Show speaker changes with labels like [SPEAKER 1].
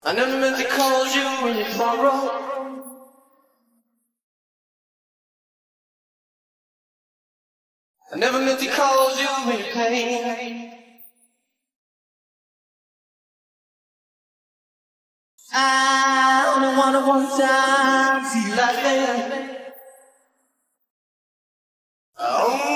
[SPEAKER 1] I never meant to call you in your sorrow. I never meant to call you in your pain. I only wanted one time to see you laughing.